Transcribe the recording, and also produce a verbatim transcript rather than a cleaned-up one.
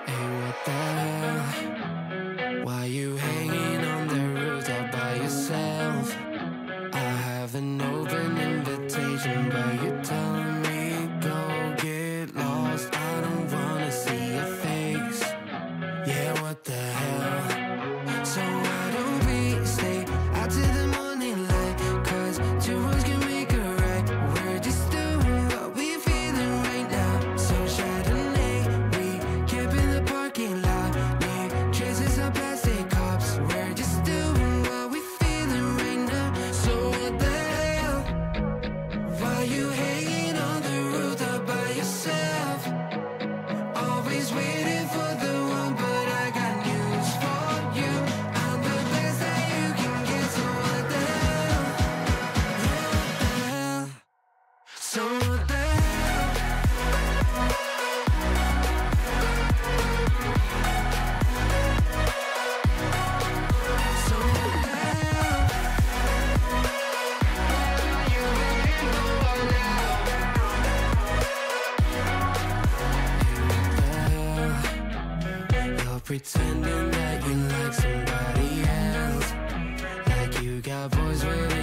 Hey, what the hell? Why you hanging on the rooftop by yourself? I have an open invitation, but you're telling me go get lost. I don't wanna see your face. Yeah, what the hell? So why don't we stay out till the morning light? Cause two wrongs can make a right. We're just doing what we're feeling right now. So Chardonnay, we camp in the parking lot. Leave traces of plastic cups. We're just doing what we're feeling right now. So what the hell? Why you hanging on the rooftop by yourself? Always waiting for the one, but I got news for you. I'm the best that you can get, so what the hell? Yeah, what the hell? So what the hell? So what the hell? You ain't no one now. You're pretending that you like somebody else, like you got boys with